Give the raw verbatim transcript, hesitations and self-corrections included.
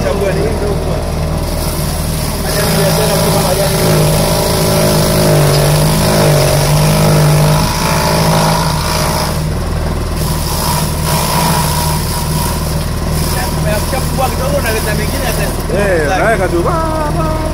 chagua ni ndio kwa. Majani ya tena kwa majani. Ya, ya kidogo na leta mengine hata. Eh, naweka tu.